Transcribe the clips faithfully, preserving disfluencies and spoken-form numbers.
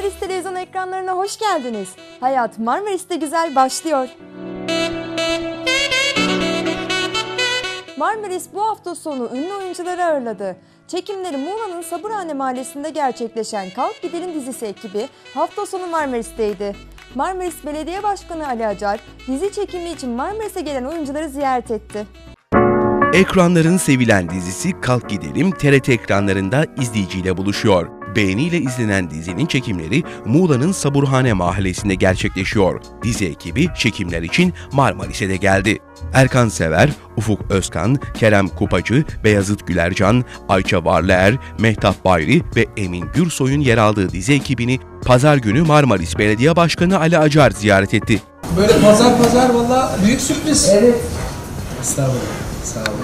Marmaris televizyon ekranlarına hoş geldiniz. Hayat Marmaris'te güzel başlıyor. Marmaris bu hafta sonu ünlü oyuncuları ağırladı. Çekimleri Muğla'nın Sabırhane Mahallesi'nde gerçekleşen Kalk Gidelim dizisi ekibi hafta sonu Marmaris'teydi. Marmaris Belediye Başkanı Ali Acar, dizi çekimi için Marmaris'e gelen oyuncuları ziyaret etti. Ekranların sevilen dizisi Kalk Gidelim T R T ekranlarında izleyiciyle buluşuyor. Beğeniyle izlenen dizinin çekimleri Muğla'nın Sabırhane Mahallesi'nde gerçekleşiyor. Dizi ekibi çekimler için Marmaris'e de geldi. Erkan Sever, Ufuk Özkan, Kerem Kupacı, Beyazıt Gülercan, Ayça Varlıer, Mehtap Bayri ve Emin Gürsoy'un yer aldığı dizi ekibini Pazar günü Marmaris Belediye Başkanı Ali Acar ziyaret etti. Böyle pazar pazar valla büyük sürpriz. Evet. Estağfurullah. Sağ olun.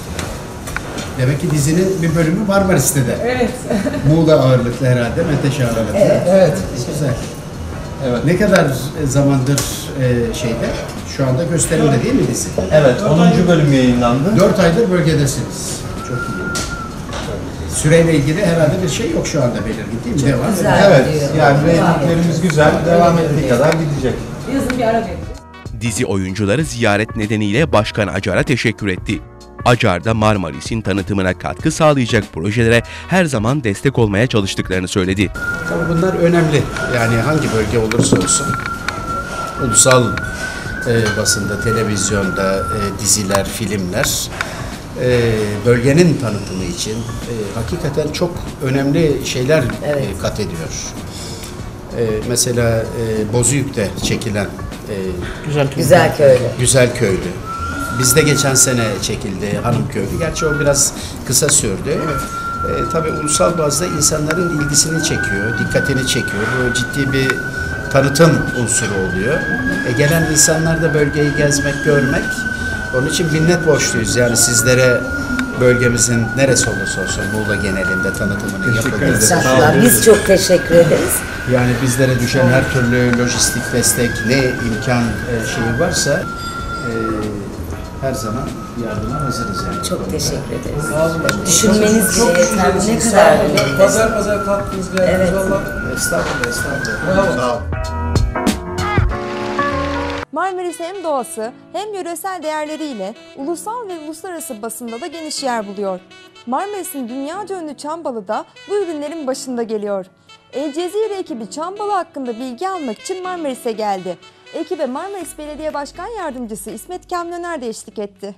Demek ki dizinin bir bölümü Marmaris'te de. Evet. Muğla ağırlıklı herhalde, Menteşe ağırlıklı. Evet. Evet. Güzel. Evet. Ne kadar zamandır e, şeyde? Şu anda gösterimde değil mi dizi? Evet, onuncu bölüm yayınlandı. Dört aydır bölgedesiniz. Çok iyi. Süreyle ilgili herhalde bir şey yok şu anda belirgin değil mi? Devam güzel. Evet, yani reytinglerimiz güzel, devam ettiği kadar gidecek. Yazın bir ara veririz. Dizi oyuncuları ziyaret nedeniyle Başkan Acar'a teşekkür etti. Acar da Marmaris'in tanıtımına katkı sağlayacak projelere her zaman destek olmaya çalıştıklarını söyledi. Tabii bunlar önemli. Yani hangi bölge olursa olsun ulusal e, basında, televizyonda e, diziler, filmler e, bölgenin tanıtımı için e, hakikaten çok önemli şeyler Evet. e, kat ediyor. E, mesela e, Bozüyük'te çekilen e, Güzel köylü. Güzelköylü. Bizde geçen sene çekildi Hanımköylü. Gerçi o biraz kısa sürdü. E, tabii ulusal bazda insanların ilgisini çekiyor, dikkatini çekiyor. Bu ciddi bir tanıtım unsuru oluyor. E, gelen insanlar da bölgeyi gezmek, görmek. Onun için minnet borçluyuz. Yani sizlere bölgemizin neresi olursa olsun Muğla genelinde tanıtımını yapıldığı. Estağfurullah. Biz çok teşekkür ederiz. Yani bizlere düşen her türlü lojistik destek, ne imkan e, şeyi varsa e, her zaman yardıma hazırız yani. Çok teşekkür ederiz. Sağ olun. Düşünmeniz Çok bile yeter. Ne düşüncelisiniz. kadar Sağ olun. öyle. Pazar pazar tatlınız geldiniz Evet. valla. Estağfurullah, estağfurullah. Bravo. Sağ olun. Marmaris hem doğası hem yöresel değerleriyle ulusal ve uluslararası basında da geniş yer buluyor. Marmaris'in dünyaca ünlü çam balı da bu ürünlerin başında geliyor. El Cezire ekibi çam balı hakkında bilgi almak için Marmaris'e geldi. Ekibe Marmaris Belediye Başkan Yardımcısı İsmet Kamil Öner de eşlik etti.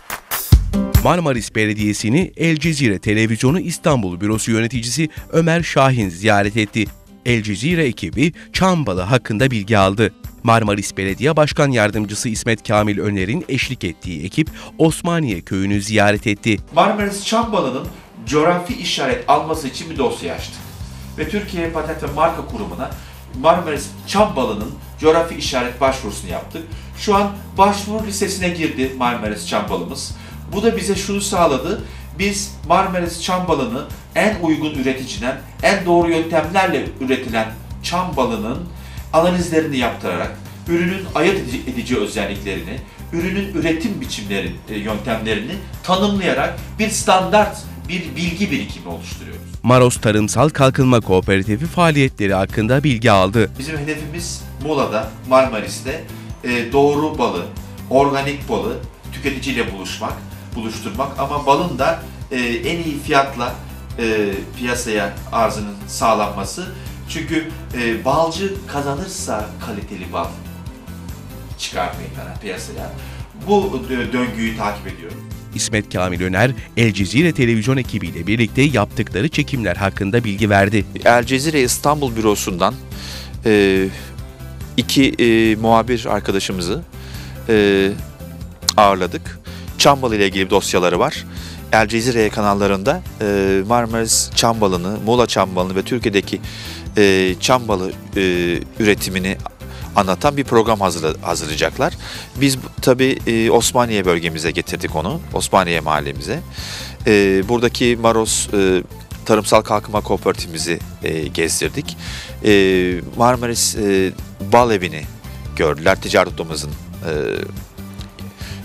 Marmaris Belediyesi'ni El Cezire Televizyonu İstanbul Bürosu Yöneticisi Ömer Şahin ziyaret etti. El Cezire ekibi çam balı hakkında bilgi aldı. Marmaris Belediye Başkan Yardımcısı İsmet Kamil Öner'in eşlik ettiği ekip Osmaniye Köyü'nü ziyaret etti. Marmaris çam balının coğrafi işaret alması için bir dosya açtık. Ve Türkiye Patent ve Marka Kurumu'na Marmaris çam balının coğrafi işaret başvurusunu yaptık. Şu an başvuru listesine girdi Marmaris çam balımız. Bu da bize şunu sağladı. Biz Marmaris çam balını en uygun üreticiden, en doğru yöntemlerle üretilen çam balının analizlerini yaptırarak, ürünün ayırt edici özelliklerini, ürünün üretim biçimleri, yöntemlerini tanımlayarak bir standart, bir bilgi birikimi oluşturuyoruz. Maros Tarımsal Kalkınma Kooperatifi faaliyetleri hakkında bilgi aldı. Bizim hedefimiz Muğla'da, Marmaris'te doğru balı, organik balı tüketiciyle buluşmak, buluşturmak ama balın da en iyi fiyatla piyasaya arzının sağlanması. Çünkü e, balcı kazanırsa kaliteli bal çıkarmayı piyasaya. Bu döngüyü takip ediyorum. İsmet Kamil Öner, El Cezire Televizyon ekibiyle birlikte yaptıkları çekimler hakkında bilgi verdi. El Cezire İstanbul Bürosu'ndan e, iki e, muhabir arkadaşımızı e, ağırladık. Çam balı ile ilgili dosyaları var. El Cezire kanallarında e, Marmaris çam balını, Muğla çam balını ve Türkiye'deki e, çam balı e, üretimini anlatan bir program hazırla, hazırlayacaklar. Biz tabii e, Osmaniye bölgemize getirdik onu, Osmaniye mahallemize. E, buradaki Maros e, Tarımsal Kalkınma Kooperatifimizi e, gezdirdik. E, Marmaris e, Bal Evi'ni gördüler, ticaret odamızın e,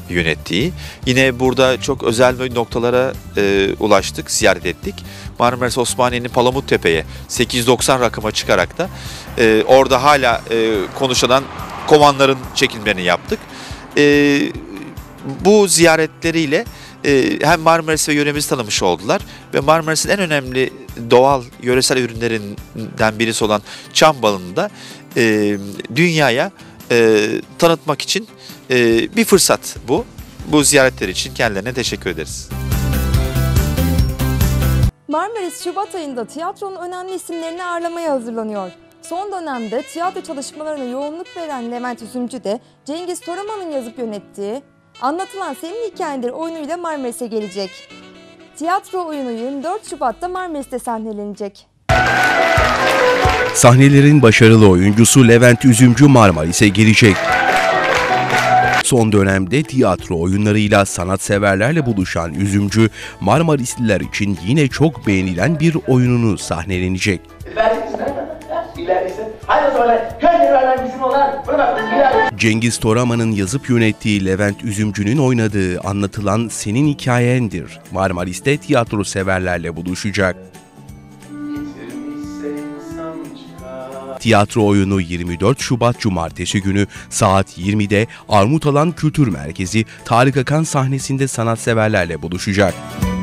yönettiği. Yine burada çok özel noktalara e, ulaştık, ziyaret ettik. Marmaris Osmaniye'nin Palamuttepe'ye sekiz yüz doksan rakıma çıkarak da e, orada hala e, konuşulan kovanların çekimlerini yaptık. E, bu ziyaretleriyle e, hem Marmaris ve yöremizi tanımış oldular ve Marmaris'in en önemli doğal yöresel ürünlerinden birisi olan çam balını da e, dünyaya e, tanıtmak için e, bir fırsat bu. Bu ziyaretler için kendilerine teşekkür ederiz. Marmaris Şubat ayında tiyatronun önemli isimlerini ağırlamaya hazırlanıyor. Son dönemde tiyatro çalışmalarına yoğunluk veren Levent Üzümcü de Cengiz Toraman'ın yazıp yönettiği Anlatılan Senin Hikayendir oyunuyla Marmaris'e gelecek. Tiyatro oyunu yirmi dört Şubat'ta Marmaris'te sahnelenecek. Sahnelerin başarılı oyuncusu Levent Üzümcü Marmaris'e gelecek. Son dönemde tiyatro oyunlarıyla sanatseverlerle buluşan Üzümcü, Marmarisliler için yine çok beğenilen bir oyununu sahnelenecek. Cengiz Toraman'ın yazıp yönettiği Levent Üzümcü'nün oynadığı Anlatılan Senin Hikayendir Marmaris'te tiyatro severlerle buluşacak. Tiyatro oyunu yirmi dört Şubat Cumartesi günü saat yirmide Armutalan Kültür Merkezi Tarık Akan sahnesinde sanatseverlerle buluşacak.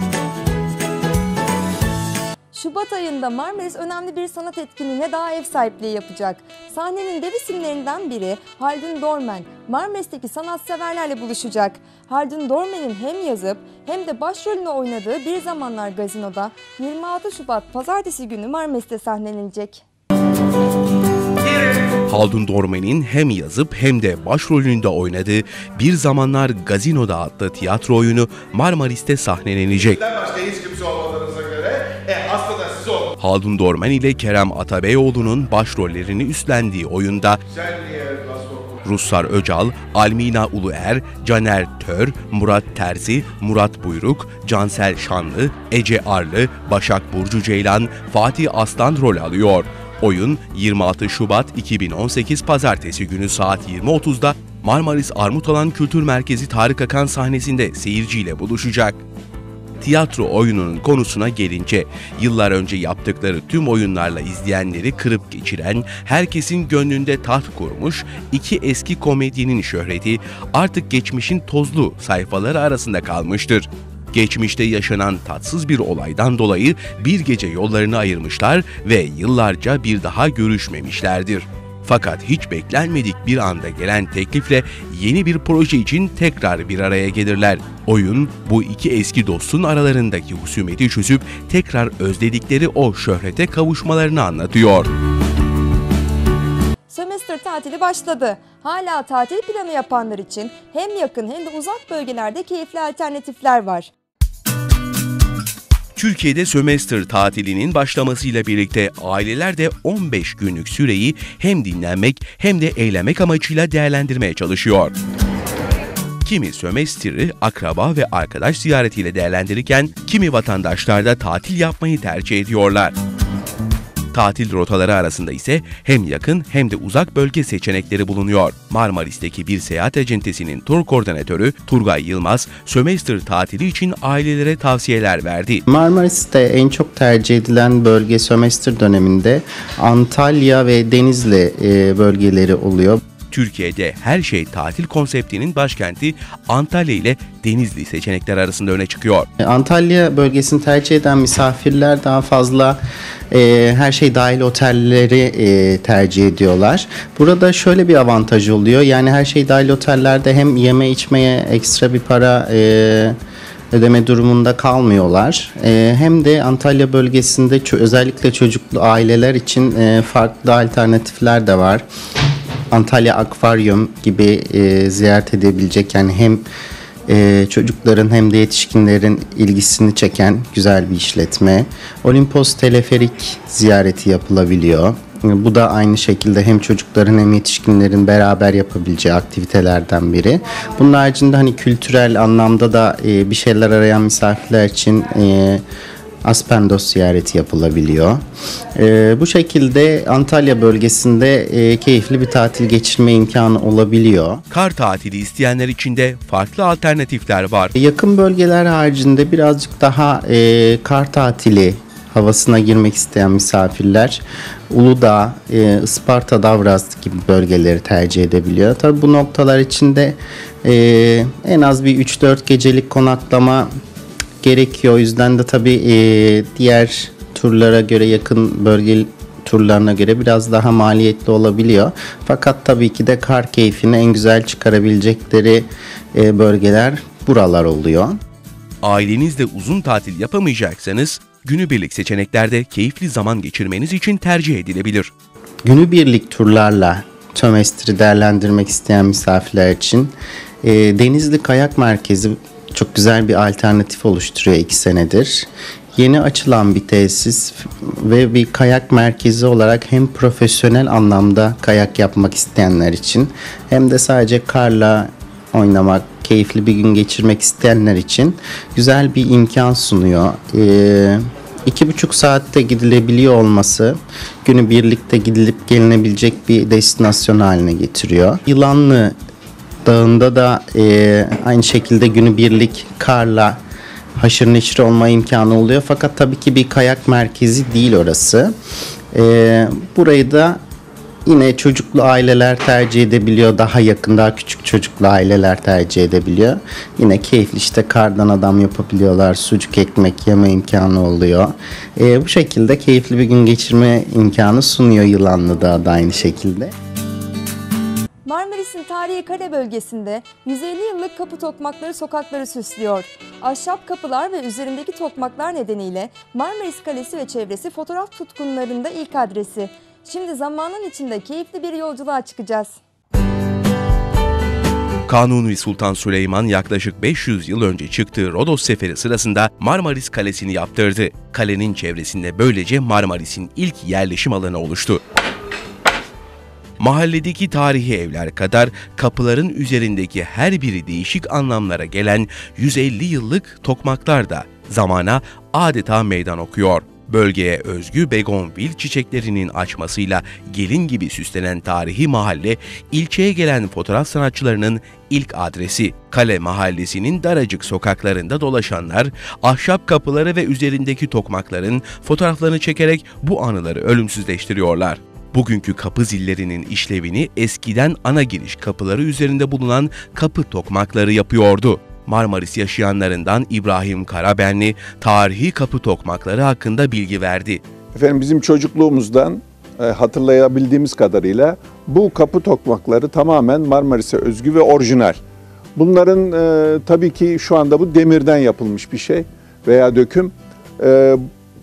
Şubat ayında Marmaris önemli bir sanat etkinliğine daha ev sahipliği yapacak. Sahnenin dev isimlerinden biri Haldun Dormen, Marmaris'teki sanatseverlerle buluşacak. Haldun Dormen'in hem yazıp hem de başrolünü oynadığı Bir Zamanlar Gazino'da yirmi altı Şubat Pazartesi günü Marmaris'te sahnelenecek. Haldun Dormen'in hem yazıp hem de başrolünde oynadığı Bir Zamanlar Gazino'da adlı tiyatro oyunu Marmaris'te sahnelenecek. Haldun Dormen ile Kerem Atabeyoğlu'nun başrollerini üstlendiği oyunda Ruhsar Öcal, Almina Uluer, Caner Tör, Murat Terzi, Murat Buyruk, Cansel Şanlı, Ece Arlı, Başak Burcu Ceylan, Fatih Aslan rol alıyor. Oyun yirmi altı Şubat iki bin on sekiz Pazartesi günü saat yirmi otuzda Marmaris Armutalan Kültür Merkezi Tarık Akan sahnesinde seyirciyle buluşacak. Tiyatro oyununun konusuna gelince, yıllar önce yaptıkları tüm oyunlarla izleyenleri kırıp geçiren, herkesin gönlünde taht kurmuş iki eski komedyenin şöhreti artık geçmişin tozlu sayfaları arasında kalmıştır. Geçmişte yaşanan tatsız bir olaydan dolayı bir gece yollarını ayırmışlar ve yıllarca bir daha görüşmemişlerdir. Fakat hiç beklenmedik bir anda gelen teklifle yeni bir proje için tekrar bir araya gelirler. Oyun bu iki eski dostun aralarındaki husumeti çözüp tekrar özledikleri o şöhrete kavuşmalarını anlatıyor. Sömestr tatili başladı. Hala tatil planı yapanlar için hem yakın hem de uzak bölgelerde keyifli alternatifler var. Türkiye'de sömestr tatilinin başlamasıyla birlikte aileler de on beş günlük süreyi hem dinlenmek hem de eğlenmek amacıyla değerlendirmeye çalışıyor. Kimi sömestri akraba ve arkadaş ziyaretiyle değerlendirirken kimi vatandaşlar da tatil yapmayı tercih ediyorlar. Tatil rotaları arasında ise hem yakın hem de uzak bölge seçenekleri bulunuyor. Marmaris'teki bir seyahat acentesinin tur koordinatörü Turgay Yılmaz, sömestr tatili için ailelere tavsiyeler verdi. Marmaris'te en çok tercih edilen bölge sömestr döneminde Antalya ve Denizli bölgeleri oluyor. Türkiye'de her şey tatil konseptinin başkenti Antalya ile Denizli seçenekler arasında öne çıkıyor. Antalya bölgesini tercih eden misafirler daha fazla e, her şey dahil otelleri e, tercih ediyorlar. Burada şöyle bir avantaj oluyor. Yani her şey dahil otellerde hem yeme içmeye ekstra bir para e, ödeme durumunda kalmıyorlar. E, hem de Antalya bölgesinde ço- özellikle çocuklu aileler için e, farklı alternatifler de var. Antalya Akvaryum gibi e, ziyaret edebilecek, yani hem e, çocukların hem de yetişkinlerin ilgisini çeken güzel bir işletme. Olimpos Teleferik ziyareti yapılabiliyor. E, bu da aynı şekilde hem çocukların hem yetişkinlerin beraber yapabileceği aktivitelerden biri. Bunun haricinde hani kültürel anlamda da e, bir şeyler arayan misafirler için e, Aspendos ziyareti yapılabiliyor. E, bu şekilde Antalya bölgesinde e, keyifli bir tatil geçirme imkanı olabiliyor. Kar tatili isteyenler için de farklı alternatifler var. Yakın bölgeler haricinde birazcık daha e, kar tatili havasına girmek isteyen misafirler Uludağ, e, Isparta, Davraz gibi bölgeleri tercih edebiliyor. Tabii bu noktalar içinde e, en az bir üç dört gecelik konaklama gerekiyor. O yüzden de tabii e, diğer turlara göre, yakın bölge turlarına göre biraz daha maliyetli olabiliyor. Fakat tabii ki de kar keyfini en güzel çıkarabilecekleri e, bölgeler buralar oluyor. Ailenizle uzun tatil yapamayacaksanız günübirlik seçeneklerde keyifli zaman geçirmeniz için tercih edilebilir. Günübirlik turlarla sömestri değerlendirmek isteyen misafirler için e, Denizli Kayak Merkezi çok güzel bir alternatif oluşturuyor iki senedir. Yeni açılan bir tesis ve bir kayak merkezi olarak hem profesyonel anlamda kayak yapmak isteyenler için hem de sadece karla oynamak, keyifli bir gün geçirmek isteyenler için güzel bir imkan sunuyor. Ee, iki buçuk saatte gidilebiliyor olması günü birlikte gidilip gelinebilecek bir destinasyon haline getiriyor. Yılanlı Dağı'nda da e, aynı şekilde günübirlik karla haşır neşir olma imkanı oluyor. Fakat tabii ki bir kayak merkezi değil orası. E, burayı da yine çocuklu aileler tercih edebiliyor. Daha yakın, daha küçük çocuklu aileler tercih edebiliyor. Yine keyifli işte kardan adam yapabiliyorlar. Sucuk ekmek yeme imkanı oluyor. E, bu şekilde keyifli bir gün geçirme imkanı sunuyor Yılanlı'da da aynı şekilde. Marmaris'in tarihi kale bölgesinde yüz elli yıllık kapı tokmakları sokakları süslüyor. Ahşap kapılar ve üzerindeki tokmaklar nedeniyle Marmaris Kalesi ve çevresi fotoğraf tutkunlarında ilk adresi. Şimdi zamanın içinde keyifli bir yolculuğa çıkacağız. Kanuni Sultan Süleyman yaklaşık beş yüz yıl önce çıktığı Rodos seferi sırasında Marmaris Kalesi'ni yaptırdı. Kalenin çevresinde böylece Marmaris'in ilk yerleşim alanı oluştu. Mahalledeki tarihi evler kadar kapıların üzerindeki her biri değişik anlamlara gelen yüz elli yıllık tokmaklar da zamana adeta meydan okuyor. Bölgeye özgü begonvil çiçeklerinin açmasıyla gelin gibi süslenen tarihi mahalle, ilçeye gelen fotoğraf sanatçılarının ilk adresi. Kale Mahallesi'nin daracık sokaklarında dolaşanlar, ahşap kapıları ve üzerindeki tokmakların fotoğraflarını çekerek bu anıları ölümsüzleştiriyorlar. Bugünkü kapı zillerinin işlevini eskiden ana giriş kapıları üzerinde bulunan kapı tokmakları yapıyordu. Marmaris yaşayanlarından İbrahim Karabenli, tarihi kapı tokmakları hakkında bilgi verdi. Efendim bizim çocukluğumuzdan e, hatırlayabildiğimiz kadarıyla bu kapı tokmakları tamamen Marmaris'e özgü ve orijinal. Bunların e, tabii ki şu anda bu demirden yapılmış bir şey veya döküm. E,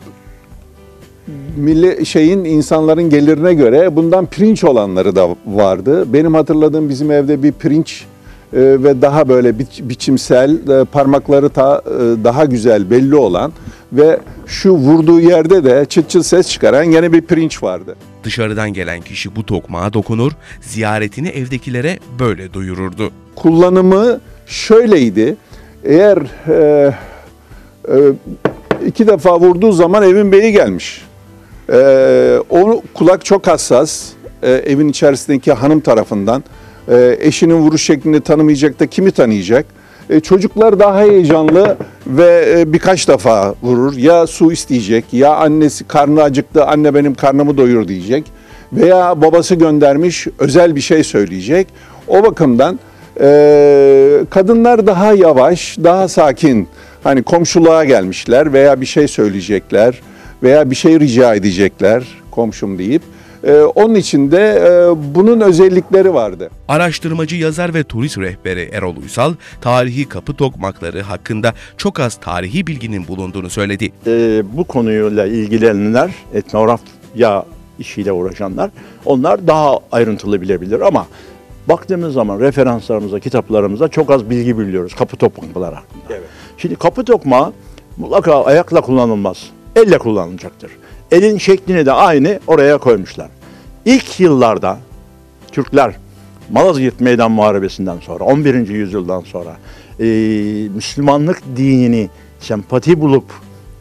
Milli şeyin insanların gelirine göre bundan pirinç olanları da vardı. Benim hatırladığım bizim evde bir pirinç e, ve daha böyle bi biçimsel e, parmakları ta, e, daha güzel belli olan ve şu vurduğu yerde de çıt çıt ses çıkaran yine bir pirinç vardı. Dışarıdan gelen kişi bu tokmağa dokunur, ziyaretini evdekilere böyle duyururdu. Kullanımı şöyleydi. Eğer e, e, iki defa vurduğu zaman evin beyi gelmiş. Ee, o kulak çok hassas, ee, evin içerisindeki hanım tarafından. Ee, eşinin vuruş şeklini tanımayacak da kimi tanıyacak? Ee, çocuklar daha heyecanlı ve e, birkaç defa vurur. Ya su isteyecek, ya annesi karnı acıktı, anne benim karnımı doyur diyecek. Veya babası göndermiş, özel bir şey söyleyecek. O bakımdan e, kadınlar daha yavaş, daha sakin. Hani komşuluğa gelmişler veya bir şey söyleyecekler veya bir şey rica edecekler komşum deyip. Ee, onun için de e, bunun özellikleri vardı. Araştırmacı, yazar ve turist rehberi Erol Uysal, tarihi kapı tokmakları hakkında çok az tarihi bilginin bulunduğunu söyledi. Ee, bu konuyla ilgilenenler, etnografya işiyle uğraşanlar, onlar daha ayrıntılı bilebilir ama baktığımız zaman referanslarımıza, kitaplarımıza çok az bilgi biliyoruz kapı tokmakları hakkında. Evet. Şimdi kapı tokmağı mutlaka ayakla kullanılmaz, elle kullanılacaktır. Elin şeklini de aynı oraya koymuşlar. İlk yıllarda Türkler Malazgirt Meydan Muharebesi'nden sonra, on birinci yüzyıldan sonra e, Müslümanlık dinini sempati bulup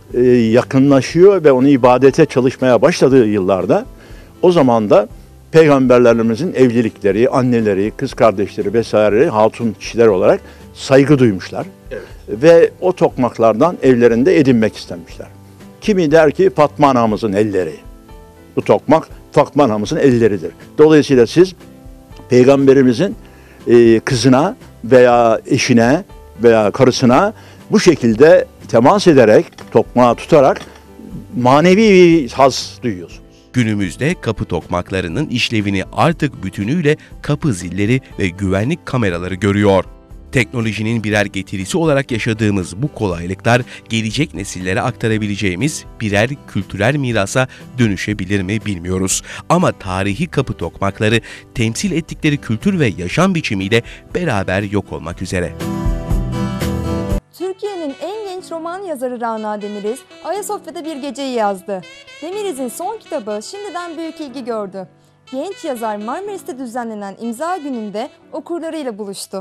e, yakınlaşıyor ve onu ibadete çalışmaya başladığı yıllarda, o zaman da peygamberlerimizin evlilikleri, anneleri, kız kardeşleri vesaire hatun kişiler olarak saygı duymuşlar. Evet. Ve o tokmaklardan evlerinde edinmek istemişler. Kimi der ki Fatma anamızın elleri. Bu tokmak Fatma anamızın elleridir. Dolayısıyla siz peygamberimizin e, kızına veya eşine veya karısına bu şekilde temas ederek, tokmağı tutarak manevi bir haz duyuyorsunuz. Günümüzde kapı tokmaklarının işlevini artık bütünüyle kapı zilleri ve güvenlik kameraları görüyor. Teknolojinin birer getirisi olarak yaşadığımız bu kolaylıklar gelecek nesillere aktarabileceğimiz birer kültürel mirasa dönüşebilir mi bilmiyoruz. Ama tarihi kapı tokmakları temsil ettikleri kültür ve yaşam biçimiyle beraber yok olmak üzere. Türkiye'nin en genç roman yazarı Rana Demiriz, Ayasofya'da Bir Geceyi yazdı. Demiriz'in son kitabı şimdiden büyük ilgi gördü. Genç yazar Marmaris'te düzenlenen imza gününde okurlarıyla buluştu.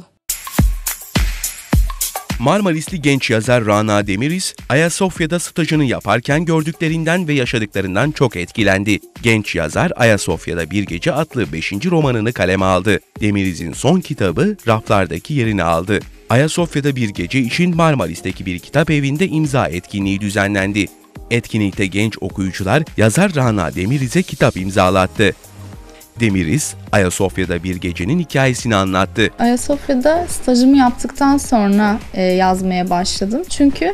Marmarisli genç yazar Rana Demiriz, Ayasofya'da stajını yaparken gördüklerinden ve yaşadıklarından çok etkilendi. Genç yazar Ayasofya'da Bir Gece adlı beşinci romanını kaleme aldı. Demiriz'in son kitabı raflardaki yerini aldı. Ayasofya'da Bir Gece için Marmaris'teki bir kitap evinde imza etkinliği düzenlendi. Etkinlikte genç okuyucular yazar Rana Demiriz'e kitap imzalattı. Demiriz, Ayasofya'da Bir Gece'nin hikayesini anlattı. Ayasofya'da stajımı yaptıktan sonra e, yazmaya başladım. Çünkü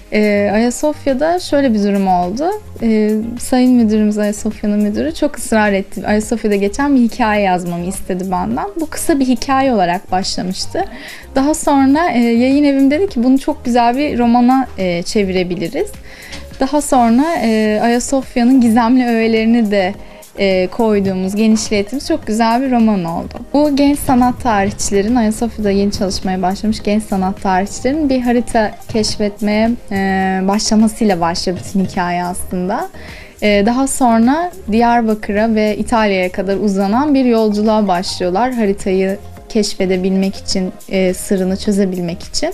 e, Ayasofya'da şöyle bir durum oldu. E, Sayın Müdürümüz, Ayasofya'nın müdürü çok ısrar etti. Ayasofya'da geçen bir hikaye yazmamı istedi benden. Bu kısa bir hikaye olarak başlamıştı. Daha sonra e, yayın evim dedi ki bunu çok güzel bir romana e, çevirebiliriz. Daha sonra e, Ayasofya'nın gizemli öğelerini de E, koyduğumuz, genişlettiğimiz çok güzel bir roman oldu. Bu genç sanat tarihçilerin, Ayasofya'da yeni çalışmaya başlamış genç sanat tarihçilerin bir harita keşfetmeye e, başlamasıyla başlıyor bütün hikaye aslında. E, daha sonra Diyarbakır'a ve İtalya'ya kadar uzanan bir yolculuğa başlıyorlar. Haritayı keşfedebilmek için, e, sırrını çözebilmek için.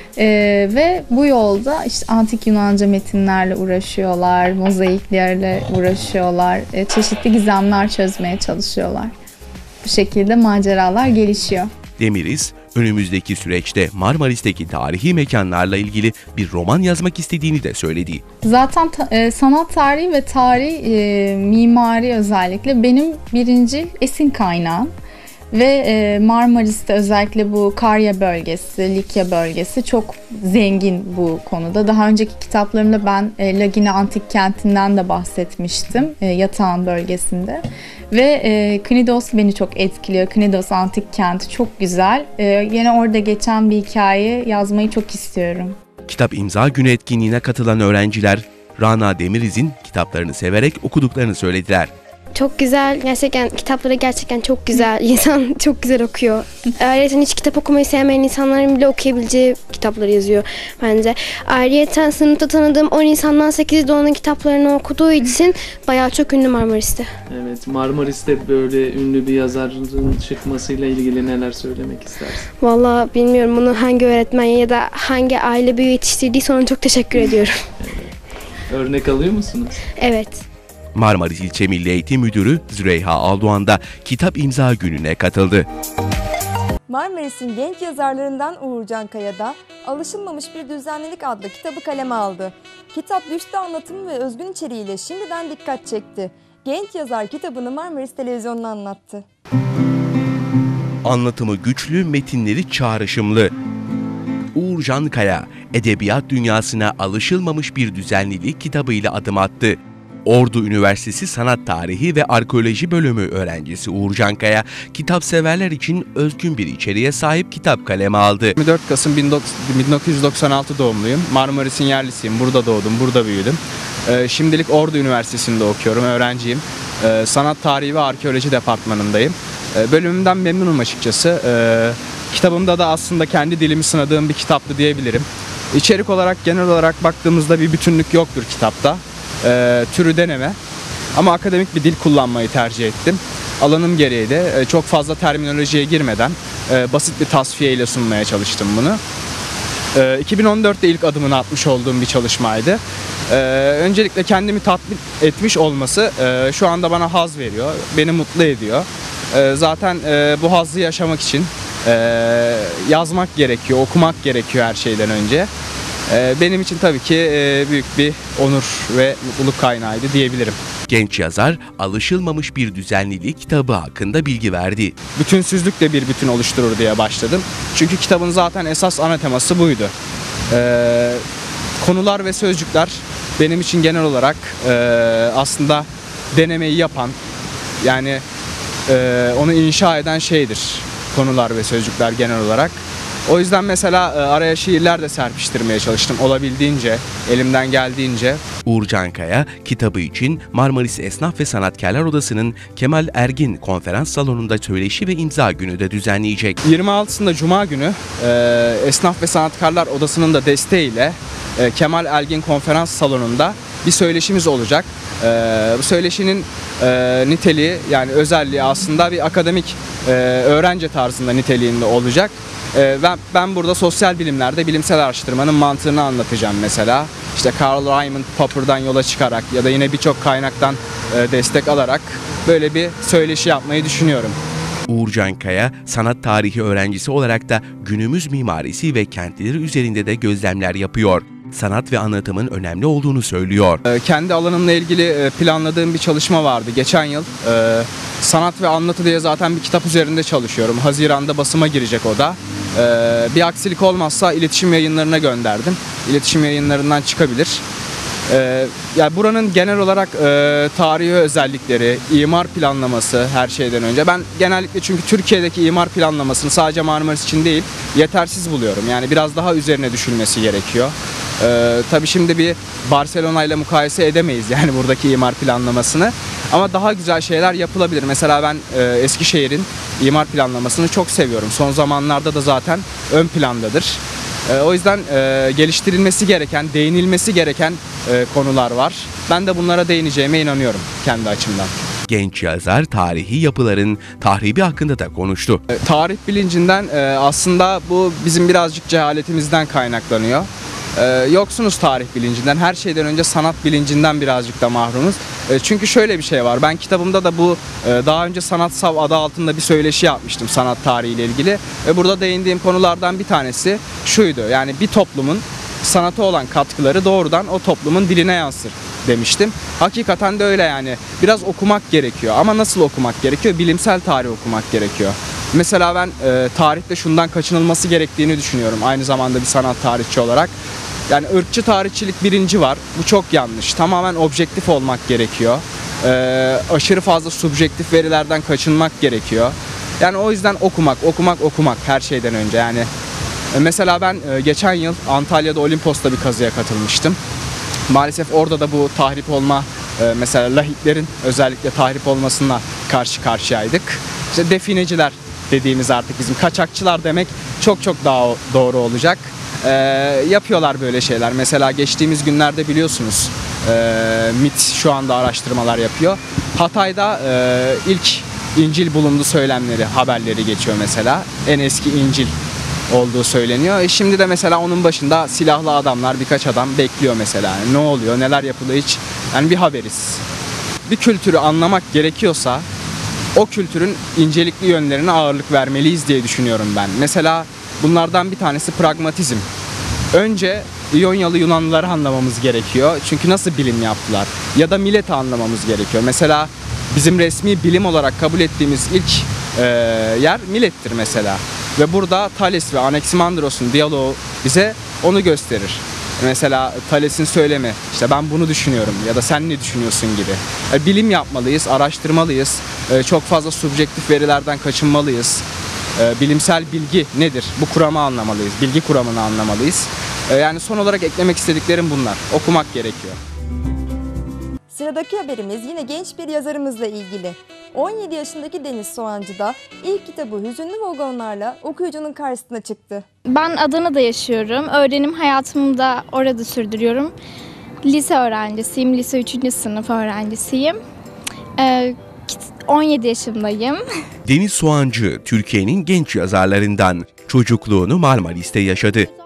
Ee, ve bu yolda işte antik Yunanca metinlerle uğraşıyorlar, mozaiklerle uğraşıyorlar, e, çeşitli gizemler çözmeye çalışıyorlar. Bu şekilde maceralar gelişiyor. Demiriz, önümüzdeki süreçte Marmaris'teki tarihi mekanlarla ilgili bir roman yazmak istediğini de söyledi. Zaten ta, e, sanat tarihi ve tarih, e, mimari özellikle benim birinci esin kaynağım. Ve e, Marmaris'te özellikle bu Karya bölgesi, Likya bölgesi çok zengin bu konuda. Daha önceki kitaplarımda ben e, Lagina Antik Kenti'nden de bahsetmiştim, e, Yatağan bölgesinde. Ve e, Knidos beni çok etkiliyor. Knidos Antik Kenti çok güzel. E, yine orada geçen bir hikaye yazmayı çok istiyorum. Kitap imza günü etkinliğine katılan öğrenciler, Rana Demiriz'in kitaplarını severek okuduklarını söylediler. Çok güzel, gerçekten kitapları gerçekten çok güzel. İnsan çok güzel okuyor. Ayrıca hiç kitap okumayı sevmeyen insanların bile okuyabileceği kitapları yazıyor bence. Ayrıca sınıfta tanıdığım on insandan sekizi de onun kitaplarını okuduğu için bayağı çok ünlü Marmaris'te. Evet, Marmaris'te böyle ünlü bir yazarın çıkmasıyla ilgili neler söylemek istersin? Vallahi bilmiyorum, bunu hangi öğretmen ya da hangi aile büyüğü yetiştirdiyse ona çok teşekkür ediyorum. Evet. Örnek alıyor musunuz? Evet. Marmaris İlçe Milli Eğitim Müdürü Züleyha Aldoğan da kitap imza gününe katıldı. Marmaris'in genç yazarlarından Uğur Cankaya da Alışılmamış Bir Düzenlilik adlı kitabı kaleme aldı. Kitap güçlü anlatımı ve özgün içeriğiyle şimdiden dikkat çekti. Genç yazar kitabını Marmaris Televizyonu'na anlattı. Anlatımı güçlü, metinleri çağrışımlı. Uğur Cankaya, edebiyat dünyasına alışılmamış bir düzenlilik kitabıyla adım attı. Ordu Üniversitesi Sanat Tarihi ve Arkeoloji Bölümü öğrencisi Uğur Cankaya, kitapseverler için özgün bir içeriğe sahip kitap kaleme aldı. yirmi dört Kasım bin dokuz yüz doksan altı doğumluyum. Marmaris'in yerlisiyim. Burada doğdum, burada büyüdüm. Ee, şimdilik Ordu Üniversitesi'nde okuyorum, öğrenciyim. Ee, Sanat Tarihi ve Arkeoloji Departmanı'ndayım. Ee, bölümümden memnunum açıkçası. Ee, kitabımda da aslında kendi dilimi sınadığım bir kitaptı diyebilirim. İçerik olarak, genel olarak baktığımızda bir bütünlük yoktur kitapta. E, türü deneme ama akademik bir dil kullanmayı tercih ettim. Alanım gereği de e, çok fazla terminolojiye girmeden e, basit bir tasfiye ile sunmaya çalıştım bunu. E, iki bin on dörtte ilk adımını atmış olduğum bir çalışmaydı. E, öncelikle kendimi tatmin etmiş olması e, şu anda bana haz veriyor, beni mutlu ediyor. E, zaten e, bu hazzı yaşamak için e, yazmak gerekiyor, okumak gerekiyor her şeyden önce. E, benim için tabii ki e, büyük bir onur ve mutluluk kaynağıydı diyebilirim. Genç yazar, alışılmamış bir düzenlilik kitabı hakkında bilgi verdi. Bütünsüzlük de bir bütün oluşturur diye başladım. Çünkü kitabın zaten esas ana teması buydu. Ee, konular ve sözcükler benim için genel olarak e, aslında denemeyi yapan, yani e, onu inşa eden şeydir. Konular ve sözcükler genel olarak. O yüzden mesela e, araya şiirler de serpiştirmeye çalıştım olabildiğince, elimden geldiğince. Uğur Cankaya, kitabı için Marmaris Esnaf ve Sanatkarlar Odası'nın Kemal Ergin Konferans Salonu'nda söyleşi ve imza günü de düzenleyecek. yirmi altısında Cuma günü e, Esnaf ve Sanatkarlar Odası'nın da desteğiyle e, Kemal Ergin Konferans Salonu'nda bir söyleşimiz olacak. E, bu söyleşinin e, niteliği, yani özelliği aslında bir akademik e, öğrenci tarzında niteliğinde olacak. Ben, ben burada sosyal bilimlerde bilimsel araştırmanın mantığını anlatacağım mesela. İşte Carl Raymond Popper'dan yola çıkarak ya da yine birçok kaynaktan destek alarak böyle bir söyleşi yapmayı düşünüyorum. Uğur Cankaya, sanat tarihi öğrencisi olarak da günümüz mimarisi ve kentleri üzerinde de gözlemler yapıyor. Sanat ve anlatımın önemli olduğunu söylüyor. Kendi alanımla ilgili planladığım bir çalışma vardı geçen yıl. Sanat ve anlatı diye zaten bir kitap üzerinde çalışıyorum. Haziran'da basıma girecek o da. Bir aksilik olmazsa iletişim yayınlarına gönderdim. İletişim yayınlarından çıkabilir. Ee, yani buranın genel olarak e, tarihi özellikleri, imar planlaması her şeyden önce. Ben genellikle çünkü Türkiye'deki imar planlamasını sadece Marmaris için değil, yetersiz buluyorum. Yani biraz daha üzerine düşülmesi gerekiyor. Ee, tabii şimdi bir Barcelona ile mukayese edemeyiz yani buradaki imar planlamasını. Ama daha güzel şeyler yapılabilir. Mesela ben e, Eskişehir'in imar planlamasını çok seviyorum. Son zamanlarda da zaten ön plandadır. E, o yüzden e, geliştirilmesi gereken, değinilmesi gereken e, konular var. Ben de bunlara değineceğime inanıyorum kendi açımdan. Genç yazar tarihi yapıların tahribi hakkında da konuştu. E, tarih bilincinden e, aslında bu bizim birazcık cehaletimizden kaynaklanıyor. Ee, yoksunuz tarih bilincinden, her şeyden önce sanat bilincinden birazcık da mahrumuz. E, çünkü şöyle bir şey var, ben kitabımda da bu e, daha önce Sanatsav adı altında bir söyleşi yapmıştım sanat tarihiyle ilgili. Ve burada değindiğim konulardan bir tanesi şuydu, yani bir toplumun sanata olan katkıları doğrudan o toplumun diline yansır demiştim. Hakikaten de öyle yani, biraz okumak gerekiyor ama nasıl okumak gerekiyor? Bilimsel tarih okumak gerekiyor. Mesela ben e, tarihte şundan kaçınılması gerektiğini düşünüyorum aynı zamanda bir sanat tarihçi olarak. Yani ırkçı tarihçilik birinci var. Bu çok yanlış. Tamamen objektif olmak gerekiyor. Ee, aşırı fazla subjektif verilerden kaçınmak gerekiyor. Yani o yüzden okumak, okumak, okumak her şeyden önce. Yani e, mesela ben e, geçen yıl Antalya'da Olimpos'ta bir kazıya katılmıştım. Maalesef orada da bu tahrip olma, e, mesela lahitlerin özellikle tahrip olmasına karşı karşıyaydık. İşte defineciler dediğimiz artık bizim kaçakçılar demek çok çok daha doğru olacak. Ee, yapıyorlar böyle şeyler. Mesela geçtiğimiz günlerde biliyorsunuz e, MİT şu anda araştırmalar yapıyor. Hatay'da e, ilk İncil bulundu söylemleri, haberleri geçiyor mesela. En eski İncil olduğu söyleniyor. E şimdi de mesela onun başında silahlı adamlar, birkaç adam bekliyor mesela. Yani ne oluyor, neler yapılıyor hiç, yani bir haberiz. Bir kültürü anlamak gerekiyorsa o kültürün incelikli yönlerine ağırlık vermeliyiz diye düşünüyorum ben. Mesela bunlardan bir tanesi pragmatizm. Önce İyonyalı Yunanlıları anlamamız gerekiyor. Çünkü nasıl bilim yaptılar? Ya da milleti anlamamız gerekiyor. Mesela bizim resmi bilim olarak kabul ettiğimiz ilk e, yer Milet'tir mesela. Ve burada Thales ve Anaximandros'un diyaloğu bize onu gösterir. Mesela Thales'in söylemi, işte ben bunu düşünüyorum ya da sen ne düşünüyorsun gibi. E, bilim yapmalıyız, araştırmalıyız. E, çok fazla subjektif verilerden kaçınmalıyız. E, bilimsel bilgi nedir? Bu kuramı anlamalıyız, bilgi kuramını anlamalıyız. E, yani son olarak eklemek istediklerim bunlar. Okumak gerekiyor. Sıradaki haberimiz yine genç bir yazarımızla ilgili. on yedi yaşındaki Deniz Soğancı da ilk kitabı hüzünlü vagonlarla okuyucunun karşısına çıktı. Ben Adana'da yaşıyorum. Öğrenim hayatımı da orada sürdürüyorum. Lise öğrencisiyim. Lise üçüncü sınıf öğrencisiyim. Ee, on yedi yaşındayım. Deniz Soğancı, Türkiye'nin genç yazarlarından. Çocukluğunu Marmaris'te yaşadı.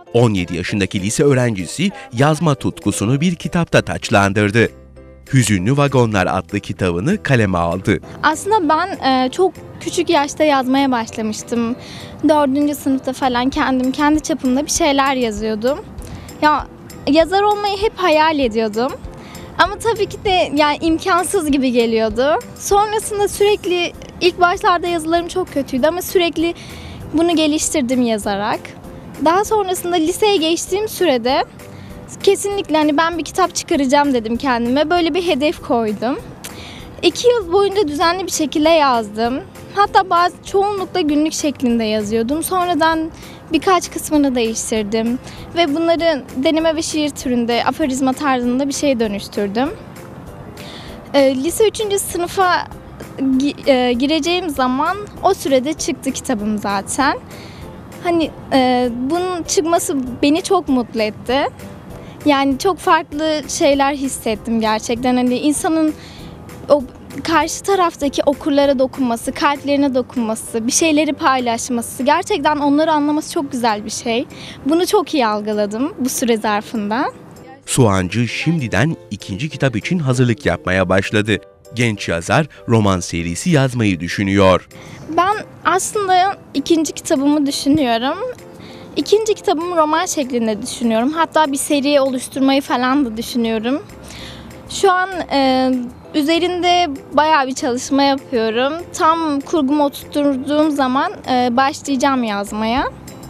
on yedi yaşındaki lise öğrencisi yazma tutkusunu bir kitapta taçlandırdı. Hüzünlü Vagonlar adlı kitabını kaleme aldı. Aslında ben e, çok küçük yaşta yazmaya başlamıştım. Dördüncü sınıfta falan kendim kendi çapımda bir şeyler yazıyordum. Ya yazar olmayı hep hayal ediyordum. Ama tabii ki de yani imkansız gibi geliyordu. Sonrasında sürekli ilk başlarda yazılarım çok kötüydü ama sürekli bunu geliştirdim yazarak. Daha sonrasında liseye geçtiğim sürede kesinlikle hani ben bir kitap çıkaracağım dedim kendime. Böyle bir hedef koydum. İki yıl boyunca düzenli bir şekilde yazdım. Hatta bazı çoğunlukla günlük şeklinde yazıyordum. Sonradan birkaç kısmını değiştirdim. Ve bunları deneme ve şiir türünde, aforizma tarzında bir şeye dönüştürdüm. E, lise üçüncü sınıfa gi- e, gireceğim zaman o sürede çıktı kitabım zaten. Hani e, bunun çıkması beni çok mutlu etti. Yani çok farklı şeyler hissettim gerçekten. Hani insanın o karşı taraftaki okurlara dokunması, kalplerine dokunması, bir şeyleri paylaşması, gerçekten onları anlaması çok güzel bir şey. Bunu çok iyi algıladım bu süre zarfında. Soğancı şimdiden ikinci kitap için hazırlık yapmaya başladı. Genç yazar roman serisi yazmayı düşünüyor. Ben aslında ikinci kitabımı düşünüyorum. İkinci kitabımı roman şeklinde düşünüyorum. Hatta bir seri oluşturmayı falan da düşünüyorum. Şu an e, üzerinde bayağı bir çalışma yapıyorum. Tam kurgumu oturtturduğum zaman e, başlayacağım yazmaya.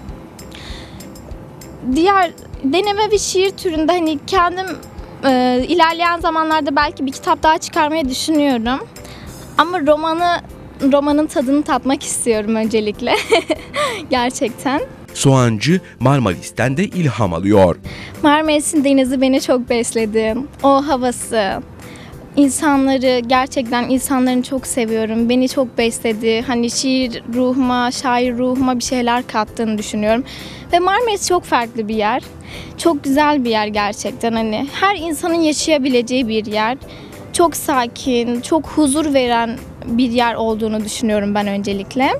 Diğer deneme ve şiir türünde hani kendim e, ilerleyen zamanlarda belki bir kitap daha çıkarmayı düşünüyorum. Ama romanı romanın tadını tatmak istiyorum öncelikle. Gerçekten. Soğancı Marmaris'ten de ilham alıyor. Marmaris'in denizi beni çok besledi. O havası, insanları, gerçekten insanlarını çok seviyorum. Beni çok besledi. Hani şiir ruhuma, şair ruhuma bir şeyler kattığını düşünüyorum. Ve Marmaris çok farklı bir yer. Çok güzel bir yer gerçekten. Hani her insanın yaşayabileceği bir yer. Çok sakin, çok huzur veren bir yer olduğunu düşünüyorum ben öncelikle.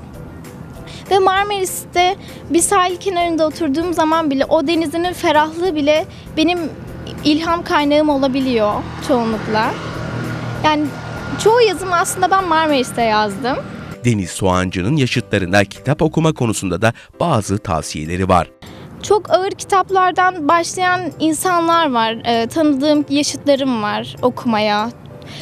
Ve Marmaris'te bir sahil kenarında oturduğum zaman bile o denizinin ferahlığı bile benim ilham kaynağım olabiliyor çoğunlukla. Yani çoğu yazımı aslında ben Marmaris'te yazdım. Deniz Soğancı'nın yaşıtlarına kitap okuma konusunda da bazı tavsiyeleri var. Çok ağır kitaplardan başlayan insanlar var. E, tanıdığım yaşıtlarım var okumaya.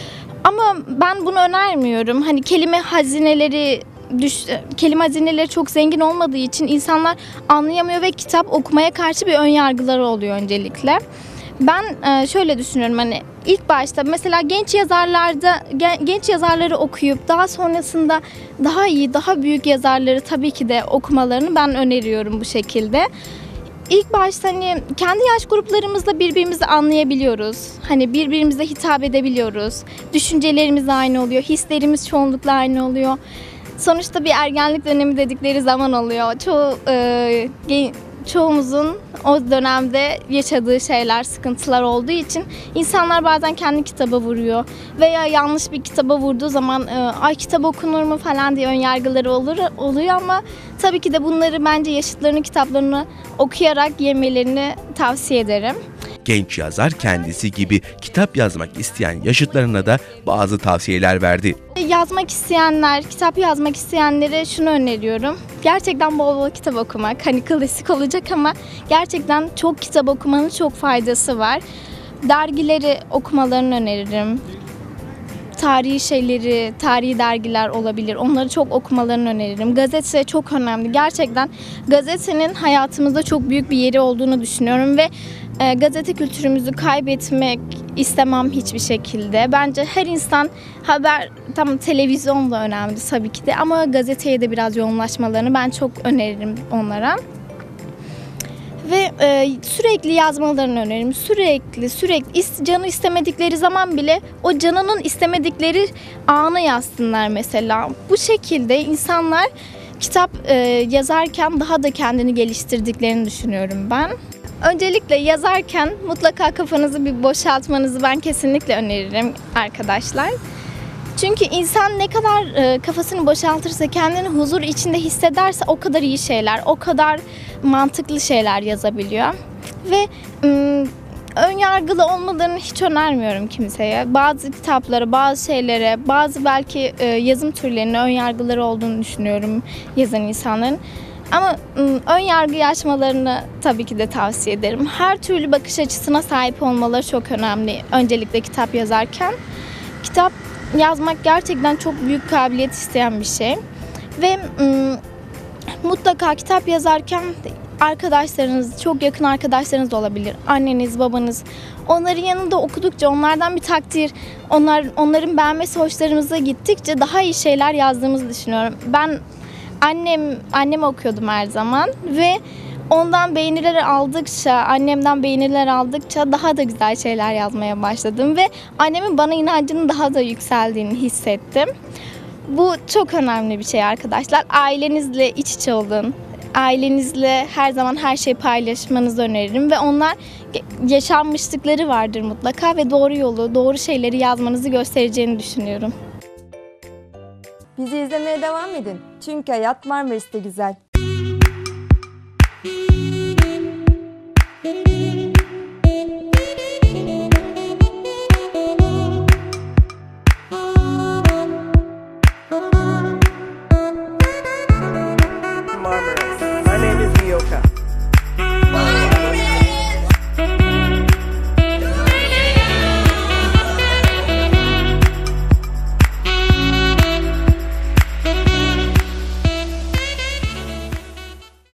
Ama ben bunu önermiyorum. Hani kelime hazineleri Düş, kelime hazineleri çok zengin olmadığı için insanlar anlayamıyor ve kitap okumaya karşı bir önyargıları oluyor öncelikle. Ben şöyle düşünüyorum, hani ilk başta mesela genç yazarlarda genç yazarları okuyup daha sonrasında daha iyi, daha büyük yazarları tabii ki de okumalarını ben öneriyorum bu şekilde. İlk başta hani kendi yaş gruplarımızda birbirimizi anlayabiliyoruz. Hani birbirimize hitap edebiliyoruz. Düşüncelerimiz aynı oluyor, hislerimiz çoğunlukla aynı oluyor. Sonuçta bir ergenlik dönemi dedikleri zaman oluyor. Çoğu e, çoğumuzun o dönemde yaşadığı şeyler, sıkıntılar olduğu için insanlar bazen kendi kitaba vuruyor veya yanlış bir kitaba vurduğu zaman ay kitap okunur mu falan diye önyargıları olur oluyor ama tabii ki de bunları bence yaşıtlarının kitaplarını okuyarak yemelerini tavsiye ederim. Genç yazar kendisi gibi kitap yazmak isteyen yaşıtlarına da bazı tavsiyeler verdi. Yazmak isteyenler, kitap yazmak isteyenlere şunu öneriyorum. Gerçekten bol bol kitap okumak. Hani klasik olacak ama gerçekten çok kitap okumanın çok faydası var. Dergileri okumalarını öneririm. Tarihi şeyleri, tarihi dergiler olabilir. Onları çok okumalarını öneririm. Gazete çok önemli. Gerçekten gazetenin hayatımızda çok büyük bir yeri olduğunu düşünüyorum ve e, gazete kültürümüzü kaybetmek istemem hiçbir şekilde. Bence her insan haber, tam televizyon da önemli tabii ki de ama gazeteye de biraz yoğunlaşmalarını ben çok öneririm onlara. Ve e, sürekli yazmalarını öneririm. Sürekli, sürekli is, canı istemedikleri zaman bile o canının istemedikleri anı yazsınlar mesela. Bu şekilde insanlar kitap e, yazarken daha da kendini geliştirdiklerini düşünüyorum ben. Öncelikle yazarken mutlaka kafanızı bir boşaltmanızı ben kesinlikle öneririm arkadaşlar. Çünkü insan ne kadar e, kafasını boşaltırsa, kendini huzur içinde hissederse o kadar iyi şeyler, o kadar mantıklı şeyler yazabiliyor. Ve ım, ön yargılı olmalarını hiç önermiyorum kimseye. Bazı kitaplara, bazı şeylere, bazı belki e, yazım türlerine ön yargıları olduğunu düşünüyorum yazan insanların. Ama ım, ön yargıyı aşmalarını tabii ki de tavsiye ederim. Her türlü bakış açısına sahip olmaları çok önemli. Öncelikle kitap yazarken. Kitap yazmak gerçekten çok büyük kabiliyet isteyen bir şey. Ve ım, mutlaka kitap yazarken arkadaşlarınız, çok yakın arkadaşlarınız da olabilir. Anneniz, babanız. Onların yanında okudukça, onlardan bir takdir, onlar, onların beğenmesi hoşlarımıza gittikçe daha iyi şeyler yazdığımızı düşünüyorum. Ben annem anneme okuyordum her zaman ve ondan beğeniler aldıkça, annemden beğeniler aldıkça daha da güzel şeyler yazmaya başladım ve annemin bana inancının daha da yükseldiğini hissettim. Bu çok önemli bir şey arkadaşlar. Ailenizle iç içe olun. Ailenizle her zaman her şeyi paylaşmanızı öneririm ve onlar yaşanmışlıkları vardır mutlaka ve doğru yolu, doğru şeyleri yazmanızı göstereceğini düşünüyorum. Bizi izlemeye devam edin. Çünkü hayat Marmaris'te güzel.